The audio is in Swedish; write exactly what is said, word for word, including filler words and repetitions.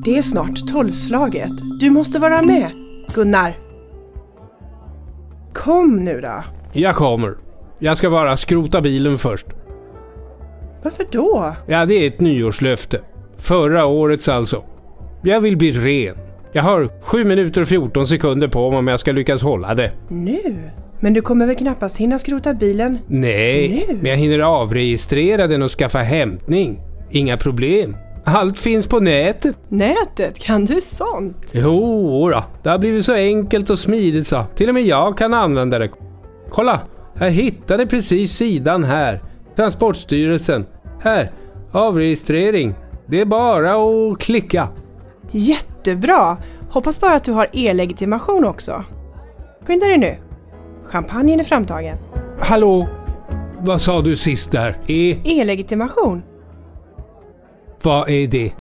Det är snart tolvslaget. Du måste vara med, Gunnar. Kom nu då. Jag kommer. Jag ska bara skrota bilen först. Varför då? Ja, det är ett nyårslöfte. Förra årets alltså. Jag vill bli ren. Jag har sju minuter och fjorton sekunder på mig om jag ska lyckas hålla det. Nu? Men du kommer väl knappast hinna skrota bilen? Nej, nu? Men jag hinner avregistrera den och skaffa hämtning. Inga problem. Allt finns på nätet. Nätet? Kan du sånt? Jo då, det har blivit så enkelt och smidigt så. Till och med jag kan använda det. Kolla, jag hittade precis sidan här. Transportstyrelsen. Här, avregistrering. Det är bara att klicka. Jättebra! Hoppas bara att du har e-legitimation också. Skynda dig nu. Champagnen är framtagen. Hallå? Vad sa du sist där? E... E-legitimation? Vad är det?